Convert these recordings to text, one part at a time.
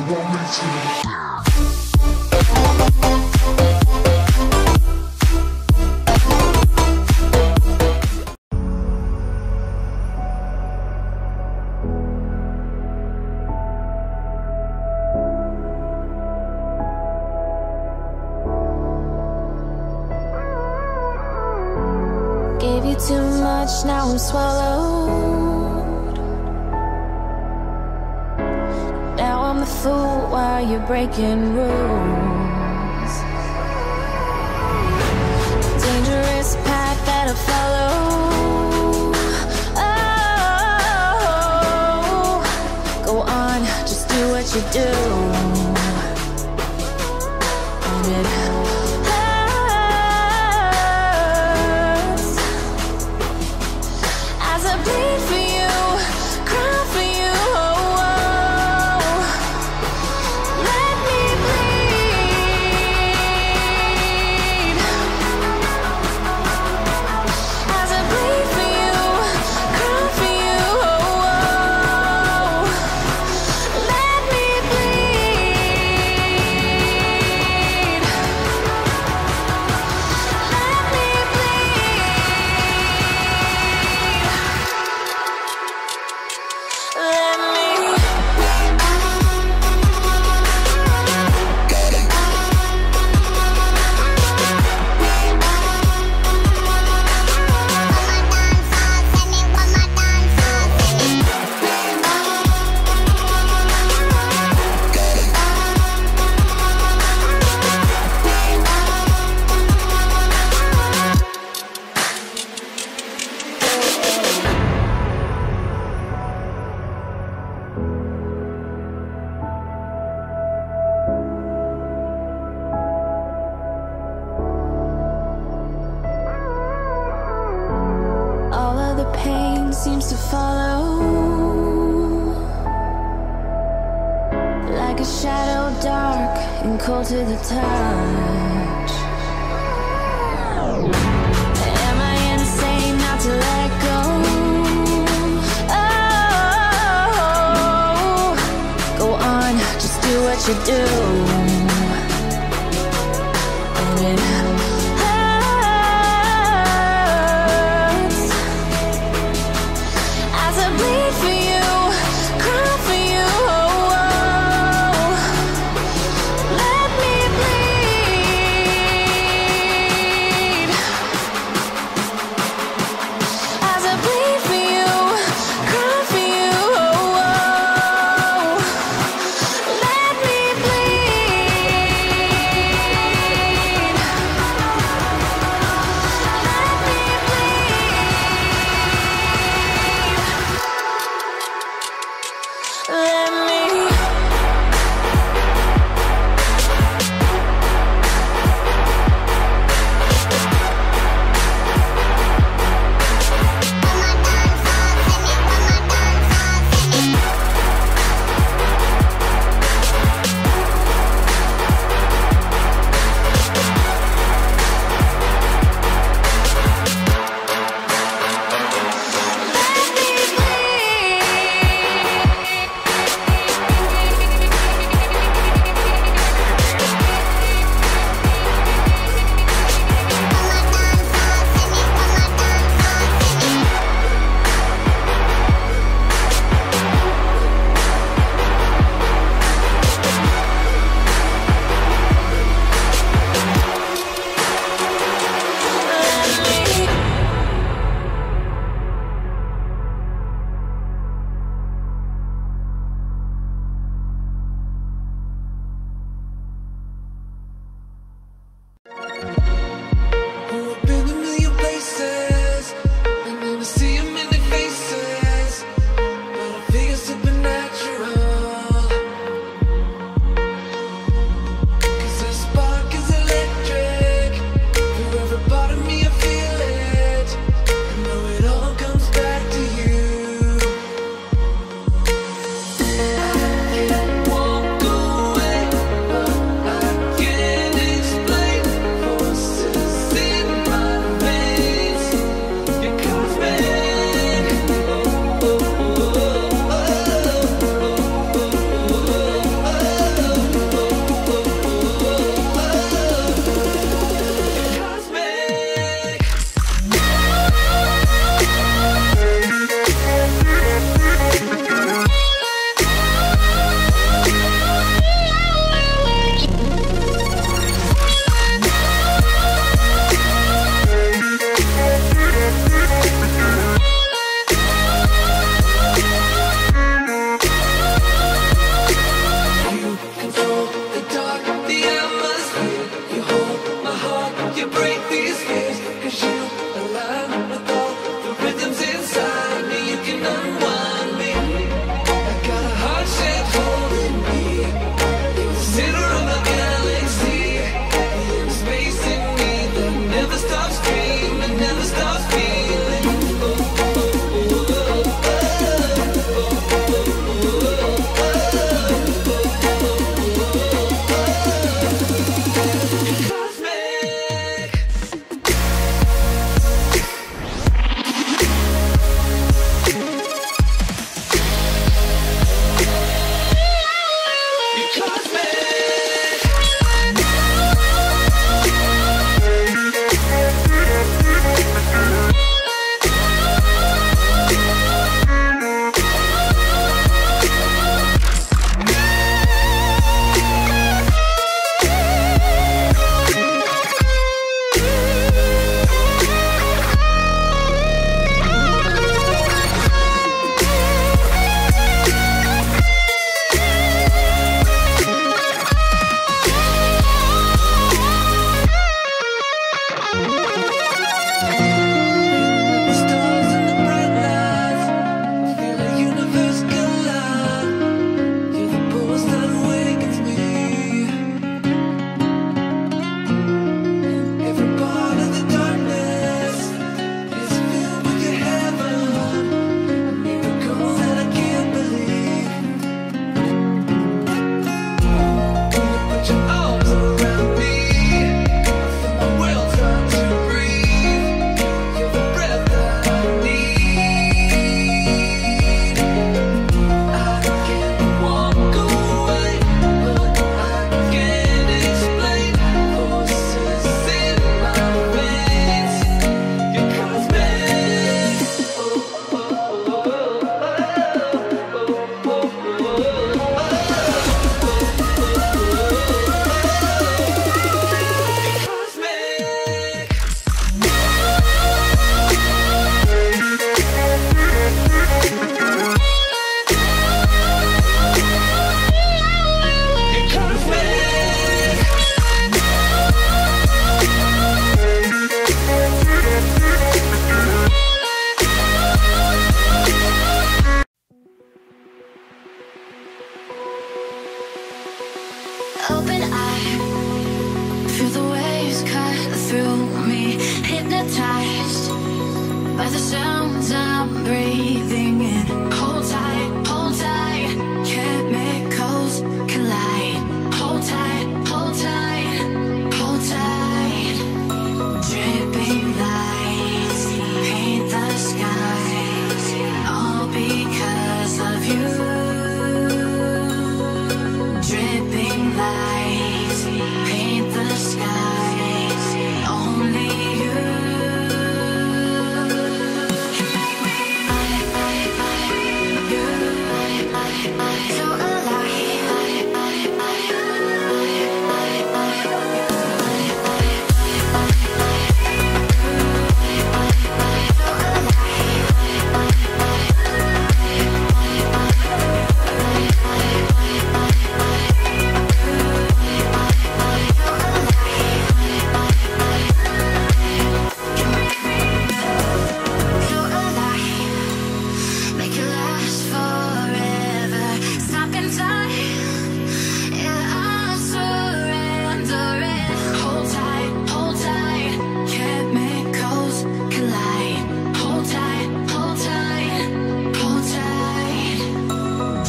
Gave you too much, now I'm swallowed. Now I'm the fool while you're breaking rules. Dangerous path that I follow. Oh, go on, just do what you do. And it bleed for you, cry for you, oh, oh. Let me bleed. As I bleed for you, cry for you, oh, oh. Let me bleed. Let me bleed. Let me all of the pain seems to follow, like a shadow dark and cold to the touch. Am I insane not to let go? Oh, go on, just do what you do. And it bleed for you, cry for you, oh, oh. Let me bleed. As I bleed for you, cry for you, oh, oh. Let me bleed.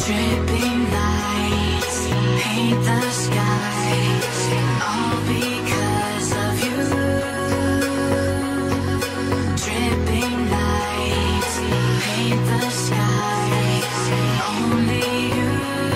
Dripping lights paint the skies, all because of you. Dripping lights paint the skies, only you.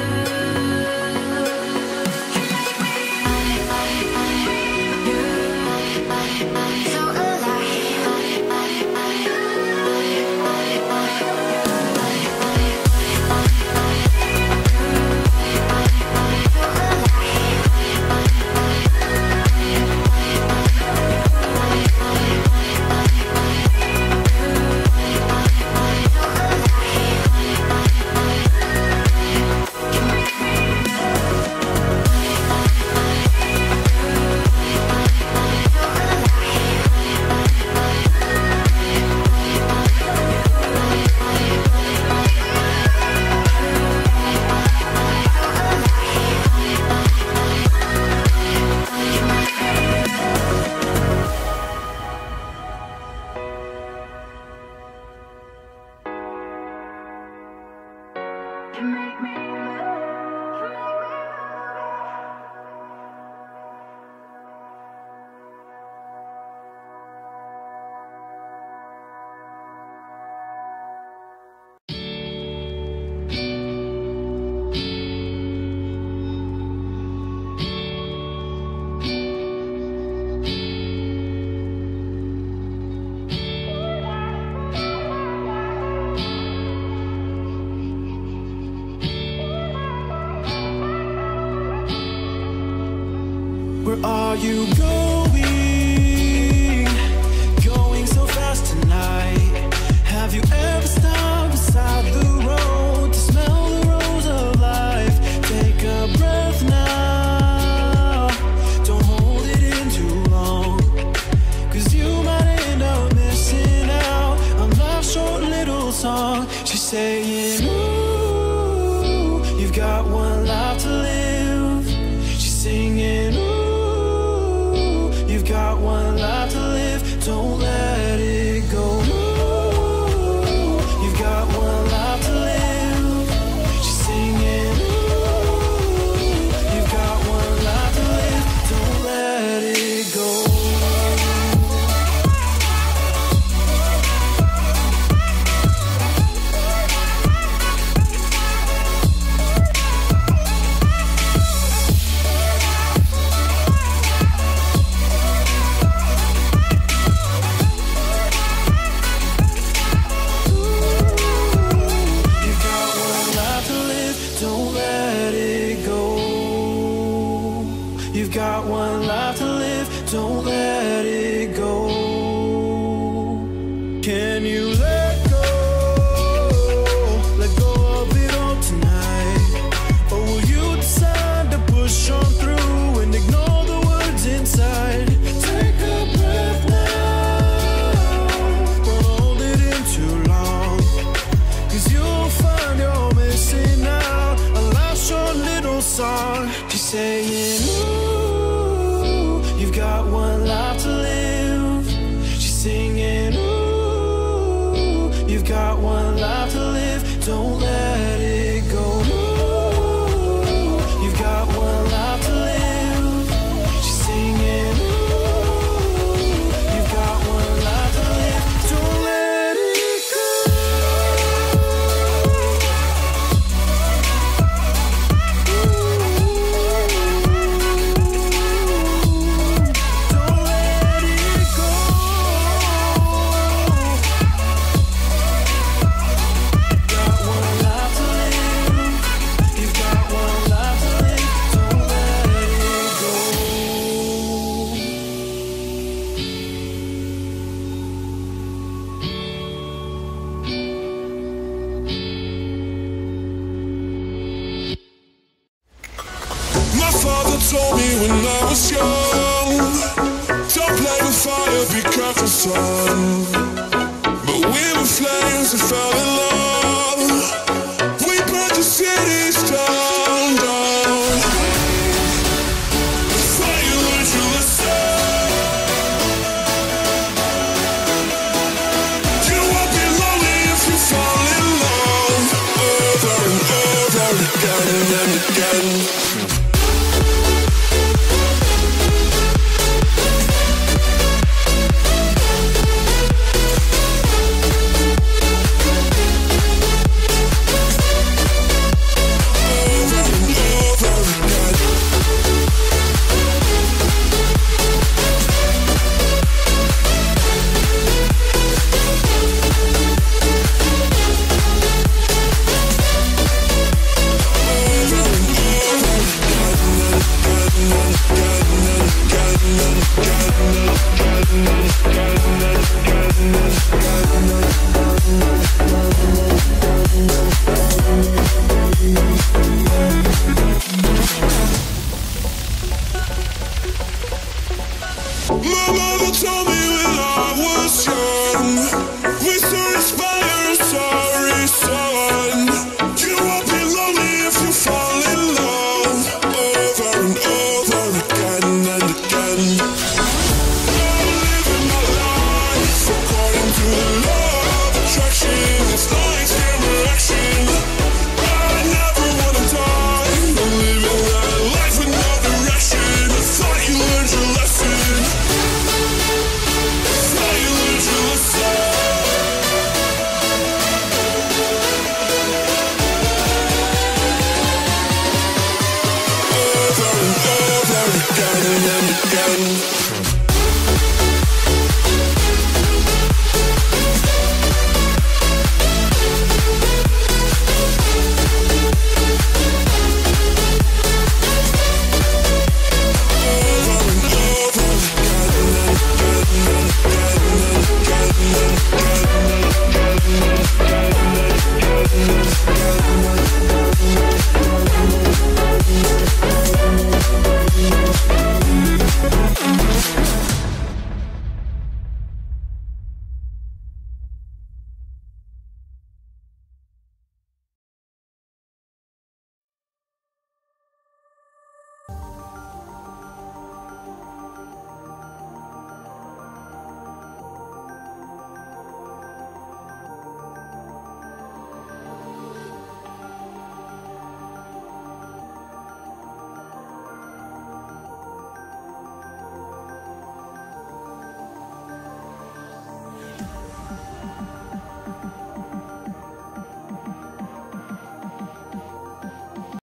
Where are you going? Going so fast tonight. Have you ever stopped beside the road to smell the rose of life? Take a breath now. Don't hold it in too long, 'cause you might end up missing out on life's short little song. She's saying, ooh, you've got one life to live. She's singing, ooh, you've got one life to live, don't let it go. Ooh, you've got one life to live. She's singing, ooh, you've got one life to live, don't let it go. You've got one life to live, don't let it go. Can you let go of it all tonight? Or will you decide to push on through and ignore the words inside? Take a breath now, don't hold it in too long, 'cause you'll find you're missing out a life's short little song. She's saying, ooh, you've got one life to live. She's singing, ooh, you've got one life to live, don't let it go. Ooh, you've got one life to live. She's singing, ooh, you've got one life to live, don't let it go. My father told me when I was young, don't play with fire, be careful, son. But we were flames and fell in love. We burned the cities down, down. Before you learned your lesson, you won't be lonely if you fall in love over and over. Again and again.